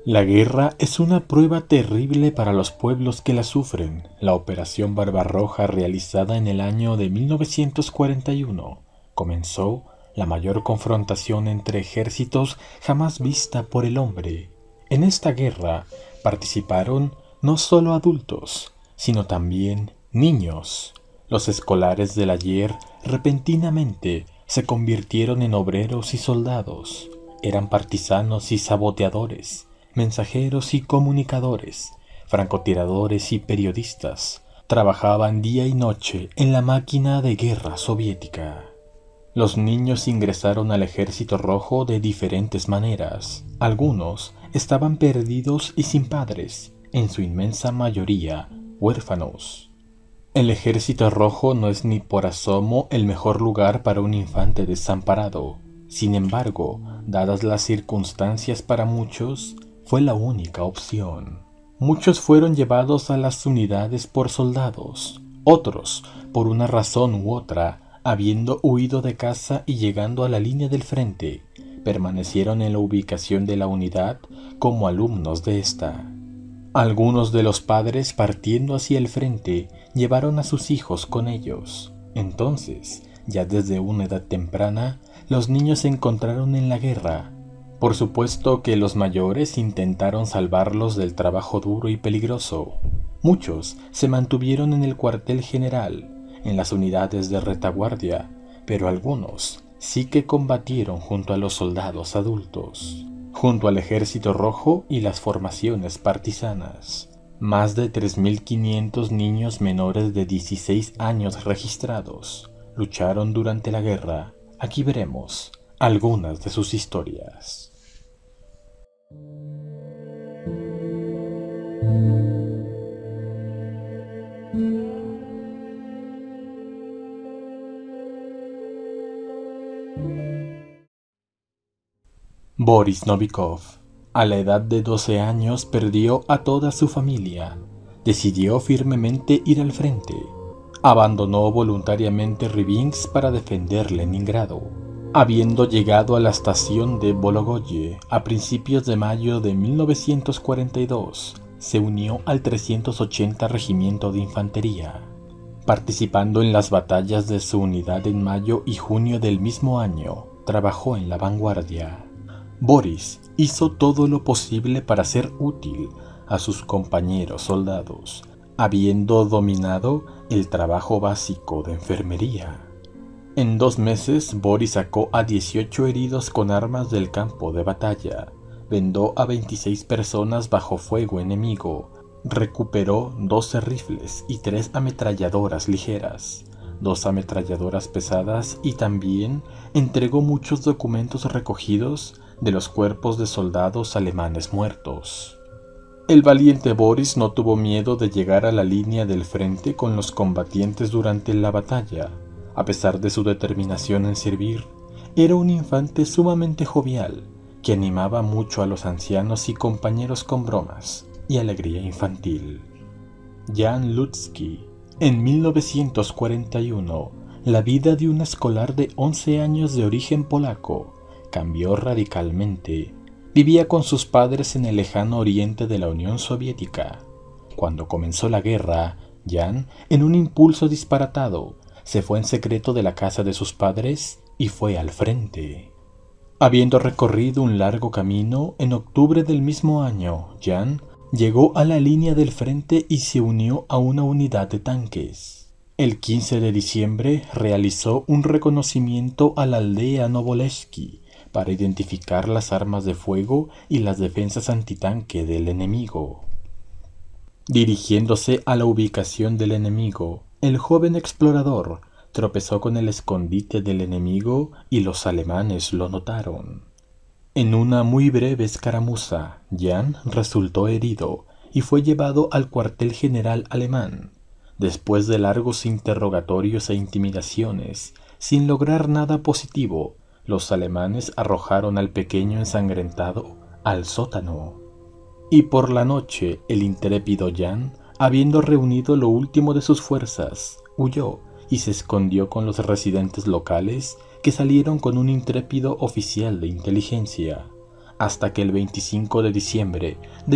La guerra es una prueba terrible para los pueblos que la sufren. La Operación Barbarroja, realizada en el año de 1941, comenzó la mayor confrontación entre ejércitos jamás vista por el hombre. En esta guerra participaron no solo adultos, sino también niños. Los escolares del ayer repentinamente se convirtieron en obreros y soldados. Eran partisanos y saboteadores, mensajeros y comunicadores, francotiradores y periodistas. Trabajaban día y noche en la máquina de guerra soviética. Los niños ingresaron al Ejército Rojo de diferentes maneras. Algunos estaban perdidos y sin padres, en su inmensa mayoría huérfanos. El Ejército Rojo no es ni por asomo el mejor lugar para un infante desamparado. Sin embargo, dadas las circunstancias, para muchos fue la única opción. Muchos fueron llevados a las unidades por soldados. Otros, por una razón u otra, habiendo huido de casa y llegando a la línea del frente, permanecieron en la ubicación de la unidad como alumnos de esta. Algunos de los padres, partiendo hacia el frente, llevaron a sus hijos con ellos. Entonces, ya desde una edad temprana, los niños se encontraron en la guerra. Por supuesto que los mayores intentaron salvarlos del trabajo duro y peligroso. Muchos se mantuvieron en el cuartel general, en las unidades de retaguardia, pero algunos sí que combatieron junto a los soldados adultos, junto al Ejército Rojo y las formaciones partisanas. Más de 3.500 niños menores de 16 años registrados lucharon durante la guerra. Aquí veremos algunas de sus historias. Boris Novikov, a la edad de 12 años, perdió a toda su familia. Decidió firmemente ir al frente. Abandonó voluntariamente Rivinsk para defender Leningrado. Habiendo llegado a la estación de Bologoye a principios de mayo de 1942, se unió al 380 Regimiento de Infantería, participando en las batallas de su unidad en mayo y junio del mismo año. Trabajó en la vanguardia. Boris hizo todo lo posible para ser útil a sus compañeros soldados, habiendo dominado el trabajo básico de enfermería. En 2 meses, Boris sacó a 18 heridos con armas del campo de batalla, vendó a 26 personas bajo fuego enemigo, recuperó 12 rifles y 3 ametralladoras ligeras, 2 ametralladoras pesadas, y también entregó muchos documentos recogidos de los cuerpos de soldados alemanes muertos. El valiente Boris no tuvo miedo de llegar a la línea del frente con los combatientes durante la batalla. A pesar de su determinación en servir, era un infante sumamente jovial, que animaba mucho a los ancianos y compañeros con bromas y alegría infantil. Jan Ludzki. En 1941, la vida de un escolar de 11 años de origen polaco cambió radicalmente. Vivía con sus padres en el lejano oriente de la Unión Soviética. Cuando comenzó la guerra, Jan, en un impulso disparatado, se fue en secreto de la casa de sus padres y fue al frente. Habiendo recorrido un largo camino, en octubre del mismo año, Jan llegó a la línea del frente y se unió a una unidad de tanques. El 15 de diciembre realizó un reconocimiento a la aldea Novolesky para identificar las armas de fuego y las defensas antitanque del enemigo. Dirigiéndose a la ubicación del enemigo, el joven explorador tropezó con el escondite del enemigo y los alemanes lo notaron. En una muy breve escaramuza, Jan resultó herido y fue llevado al cuartel general alemán. Después de largos interrogatorios e intimidaciones, sin lograr nada positivo, los alemanes arrojaron al pequeño ensangrentado al sótano. Y por la noche, el intrépido Jan, habiendo reunido lo último de sus fuerzas, huyó y se escondió con los residentes locales, que salieron con un intrépido oficial de inteligencia. hasta que el 25 de diciembre de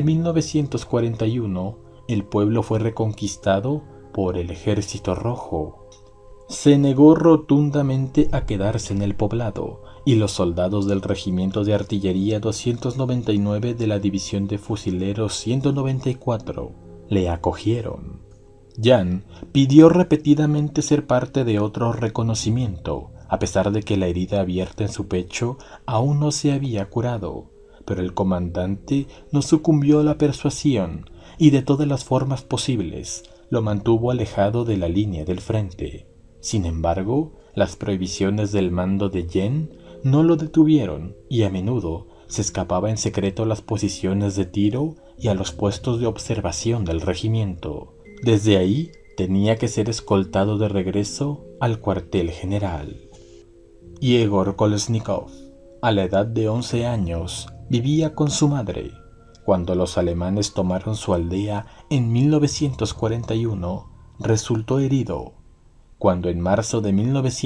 1941 el pueblo fue reconquistado por el Ejército Rojo. Se negó rotundamente a quedarse en el poblado, y los soldados del Regimiento de Artillería 299 de la División de Fusileros 194 le acogieron. Jan pidió repetidamente ser parte de otro reconocimiento, a pesar de que la herida abierta en su pecho aún no se había curado, pero el comandante no sucumbió a la persuasión y de todas las formas posibles lo mantuvo alejado de la línea del frente. Sin embargo, las prohibiciones del mando de Jen no lo detuvieron y a menudo se escapaba en secreto a las posiciones de tiro y a los puestos de observación del regimiento. Desde ahí tenía que ser escoltado de regreso al cuartel general. Yegor Kolesnikov, a la edad de 11 años, vivía con su madre. Cuando los alemanes tomaron su aldea en 1941, resultó herido. Cuando en marzo de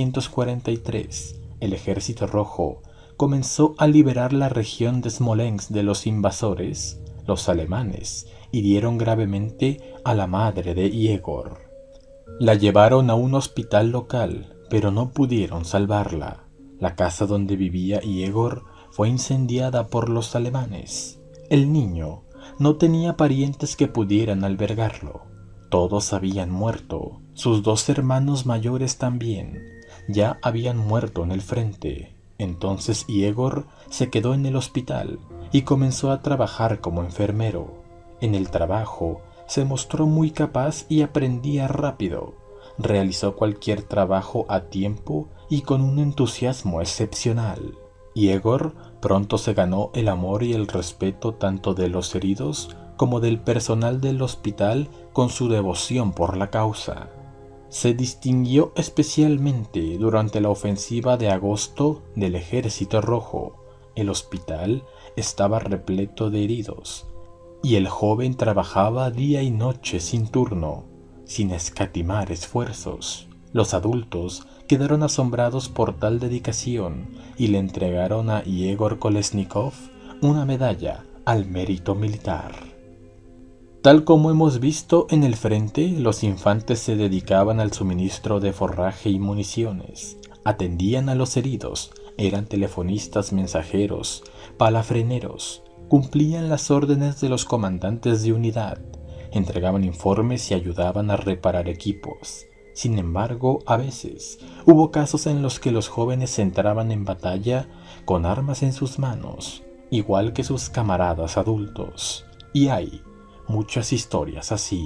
1943 el Ejército Rojo comenzó a liberar la región de Smolensk de los invasores, los alemanes hirieron gravemente a la madre de Yegor. La llevaron a un hospital local, pero no pudieron salvarla. La casa donde vivía Yegor fue incendiada por los alemanes. El niño no tenía parientes que pudieran albergarlo. Todos habían muerto. Sus 2 hermanos mayores también. Ya habían muerto en el frente. Entonces Yegor se quedó en el hospital y comenzó a trabajar como enfermero. En el trabajo se mostró muy capaz y aprendía rápido. Realizó cualquier trabajo a tiempo y con un entusiasmo excepcional. Yegor pronto se ganó el amor y el respeto tanto de los heridos como del personal del hospital con su devoción por la causa. Se distinguió especialmente durante la ofensiva de agosto del Ejército Rojo. El hospital estaba repleto de heridos y el joven trabajaba día y noche sin turno, sin escatimar esfuerzos. Los adultos quedaron asombrados por tal dedicación y le entregaron a Yegor Kolesnikov una medalla al mérito militar. Tal como hemos visto en el frente, los infantes se dedicaban al suministro de forraje y municiones, atendían a los heridos, eran telefonistas mensajeros, palafreneros, cumplían las órdenes de los comandantes de unidad, entregaban informes y ayudaban a reparar equipos. Sin embargo, a veces hubo casos en los que los jóvenes entraban en batalla con armas en sus manos, igual que sus camaradas adultos. Y hay muchas historias así.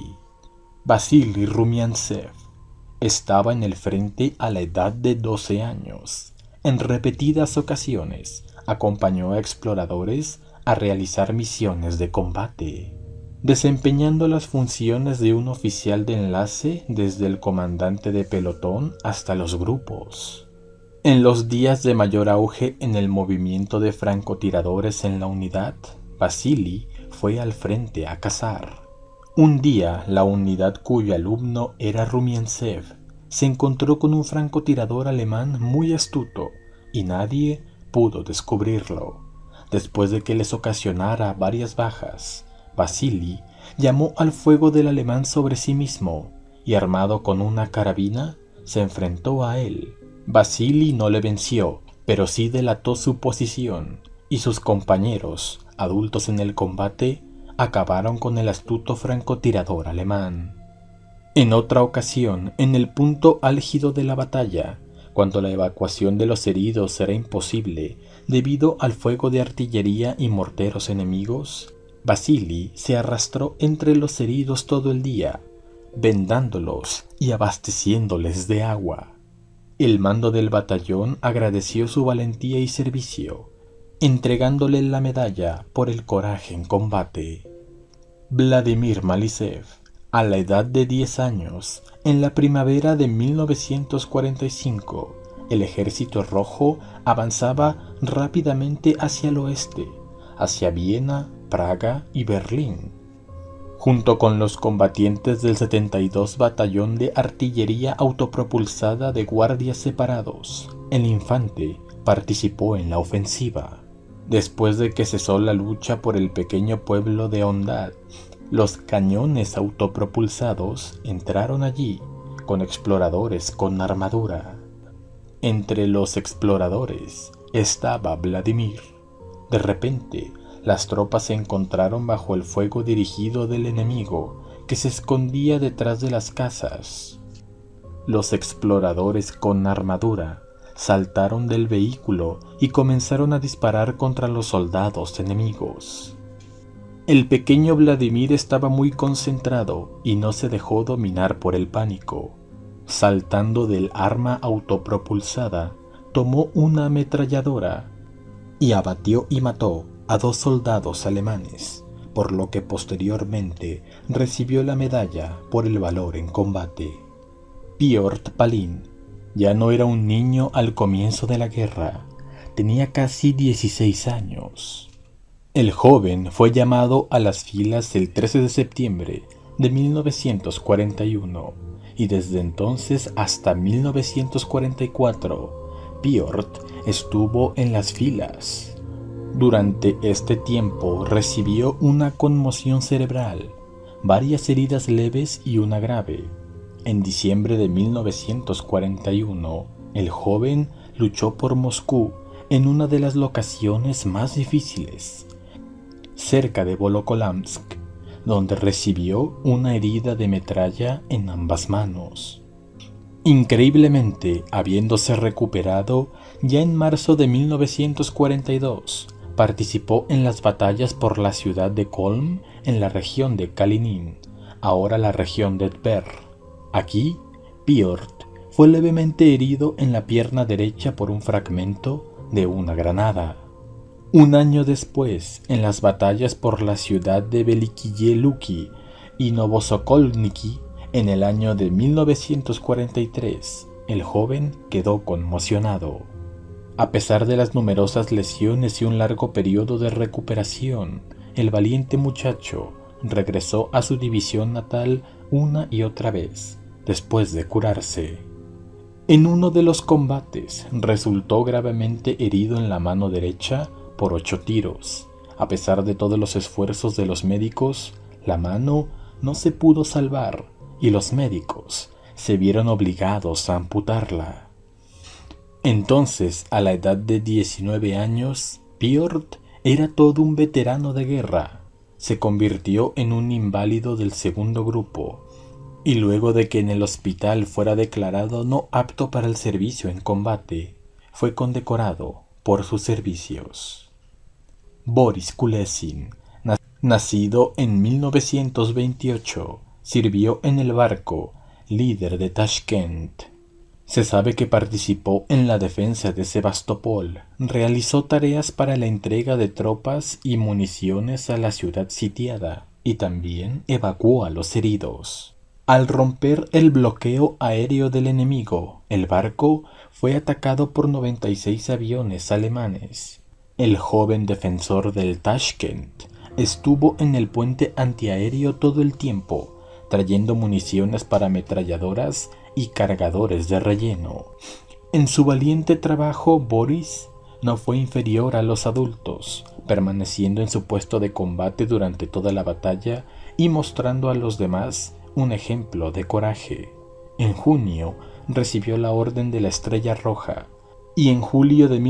Vasily Rumiantsev estaba en el frente a la edad de 12 años. En repetidas ocasiones acompañó a exploradores a realizar misiones de combate, desempeñando las funciones de un oficial de enlace desde el comandante de pelotón hasta los grupos. En los días de mayor auge en el movimiento de francotiradores en la unidad, Vasily fue al frente a cazar. Un día, la unidad cuyo alumno era Rumiantsev se encontró con un francotirador alemán muy astuto y nadie pudo descubrirlo. Después de que les ocasionara varias bajas, Vasily llamó al fuego del alemán sobre sí mismo y armado con una carabina se enfrentó a él. Vasily no le venció, pero sí delató su posición y sus compañeros, adultos en el combate, acabaron con el astuto francotirador alemán. En otra ocasión, en el punto álgido de la batalla, cuando la evacuación de los heridos era imposible debido al fuego de artillería y morteros enemigos, Vasily se arrastró entre los heridos todo el día, vendándolos y abasteciéndoles de agua. El mando del batallón agradeció su valentía y servicio, entregándole la medalla por el coraje en combate. Vladimir Malisev, a la edad de 10 años, en la primavera de 1945, el Ejército Rojo avanzaba rápidamente hacia el oeste, hacia Viena, Praga y Berlín. Junto con los combatientes del 72 Batallón de Artillería Autopropulsada de Guardias Separados, el infante participó en la ofensiva. Después de que cesó la lucha por el pequeño pueblo de Ondad, los cañones autopropulsados entraron allí con exploradores con armadura. Entre los exploradores estaba Vladimir. De repente, las tropas se encontraron bajo el fuego dirigido del enemigo, que se escondía detrás de las casas. Los exploradores con armadura saltaron del vehículo y comenzaron a disparar contra los soldados enemigos. El pequeño Vladimir estaba muy concentrado y no se dejó dominar por el pánico. Saltando del arma autopropulsada, tomó una ametralladora y abatió y mató a 2 soldados alemanes, por lo que posteriormente recibió la medalla por el valor en combate. Piotr Palin ya no era un niño al comienzo de la guerra, tenía casi 16 años. El joven fue llamado a las filas el 13 de septiembre de 1941 y desde entonces hasta 1944, Piotr estuvo en las filas. Durante este tiempo recibió una conmoción cerebral, varias heridas leves y una grave. En diciembre de 1941, el joven luchó por Moscú en una de las locaciones más difíciles, cerca de Volokólamsk, donde recibió una herida de metralla en ambas manos. Increíblemente, habiéndose recuperado, ya en marzo de 1942, participó en las batallas por la ciudad de Kolm en la región de Kalinin, ahora la región de Tver. Aquí, Piotr fue levemente herido en la pierna derecha por un fragmento de una granada. Un año después, en las batallas por la ciudad de Velikiye Luki y Novosokolniki, en el año de 1943, el joven quedó conmocionado. A pesar de las numerosas lesiones y un largo periodo de recuperación, el valiente muchacho regresó a su división natal una y otra vez, después de curarse. En uno de los combates resultó gravemente herido en la mano derecha por 8 tiros. A pesar de todos los esfuerzos de los médicos, la mano no se pudo salvar y los médicos se vieron obligados a amputarla. Entonces, a la edad de 19 años, Piotr era todo un veterano de guerra. Se convirtió en un inválido del segundo grupo y luego de que en el hospital fuera declarado no apto para el servicio en combate, fue condecorado por sus servicios. Boris Kulesin, nacido en 1928, sirvió en el barco Líder de Tashkent. Se sabe que participó en la defensa de Sebastopol, realizó tareas para la entrega de tropas y municiones a la ciudad sitiada y también evacuó a los heridos. Al romper el bloqueo aéreo del enemigo, el barco fue atacado por 96 aviones alemanes. El joven defensor del Tashkent estuvo en el puente antiaéreo todo el tiempo, trayendo municiones para ametralladoras y cargadores de relleno. En su valiente trabajo, Boris no fue inferior a los adultos, permaneciendo en su puesto de combate durante toda la batalla y mostrando a los demás un ejemplo de coraje. En junio recibió la Orden de la Estrella Roja y en julio de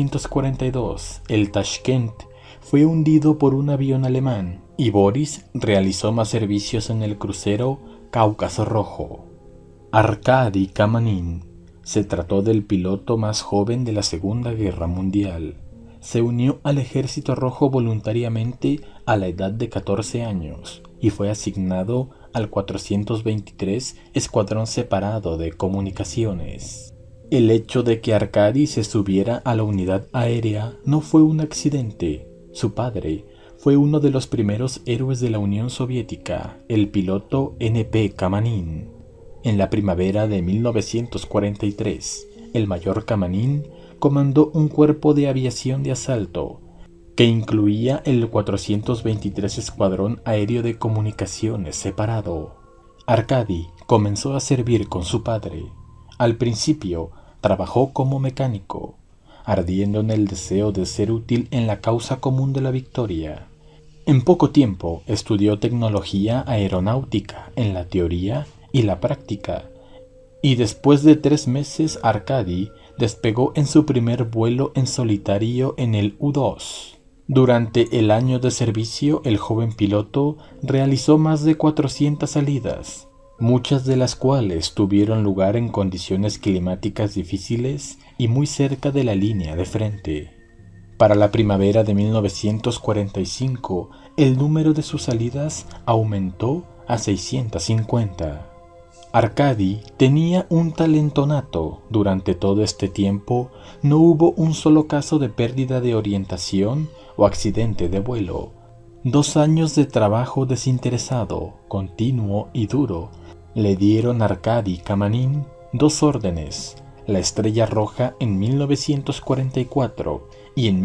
1942 el Tashkent fue hundido por un avión alemán y Boris realizó más servicios en el crucero Cáucaso Rojo. Arkady Kamanin se trató del piloto más joven de la Segunda Guerra Mundial. Se unió al Ejército Rojo voluntariamente a la edad de 14 años y fue asignado al 423 Escuadrón Separado de Comunicaciones. El hecho de que Arkady se subiera a la unidad aérea no fue un accidente. Su padre fue uno de los primeros héroes de la Unión Soviética, el piloto N.P. Kamanin. En la primavera de 1943, el mayor Kamanin comandó un cuerpo de aviación de asalto que incluía el 423 Escuadrón Aéreo de Comunicaciones Separado. Arkady comenzó a servir con su padre. Al principio trabajó como mecánico. ardiendo en el deseo de ser útil en la causa común de la victoria. En poco tiempo estudió tecnología aeronáutica en la teoría y la práctica, y después de 3 meses Arkady despegó en su primer vuelo en solitario en el U-2. Durante el año de servicio, el joven piloto realizó más de 400 salidas, muchas de las cuales tuvieron lugar en condiciones climáticas difíciles y muy cerca de la línea de frente. Para la primavera de 1945, el número de sus salidas aumentó a 650. Arkady tenía un talento nato. Durante todo este tiempo no hubo un solo caso de pérdida de orientación o accidente de vuelo. 2 años de trabajo desinteresado, continuo y duro le dieron a Arkady Kamanin 2 órdenes: la Estrella Roja en 1944 y en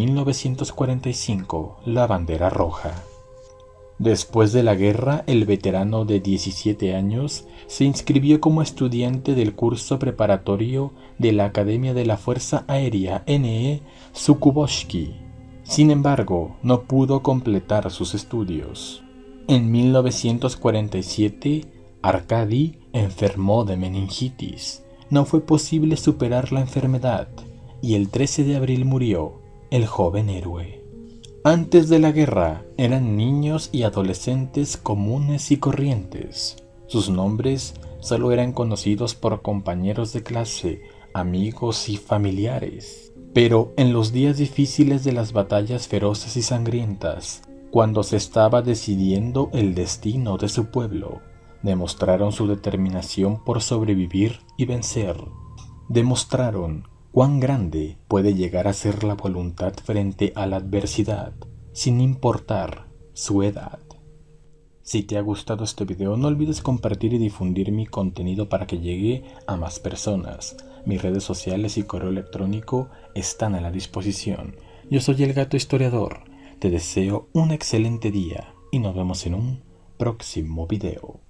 1945 la Bandera Roja. Después de la guerra, el veterano de 17 años se inscribió como estudiante del curso preparatorio de la Academia de la Fuerza Aérea N.E. Zhukovsky. Sin embargo, no pudo completar sus estudios. En 1947, Arkady enfermó de meningitis. No fue posible superar la enfermedad y el 13 de abril murió el joven héroe. Antes de la guerra eran niños y adolescentes comunes y corrientes. Sus nombres solo eran conocidos por compañeros de clase, amigos y familiares. Pero en los días difíciles de las batallas feroces y sangrientas, cuando se estaba decidiendo el destino de su pueblo, demostraron su determinación por sobrevivir y vencer. Demostraron cuán grande puede llegar a ser la voluntad frente a la adversidad, sin importar su edad. Si te ha gustado este video, no olvides compartir y difundir mi contenido para que llegue a más personas. Mis redes sociales y correo electrónico están a la disposición. Yo soy el Gato Historiador. Te deseo un excelente día y nos vemos en un próximo video.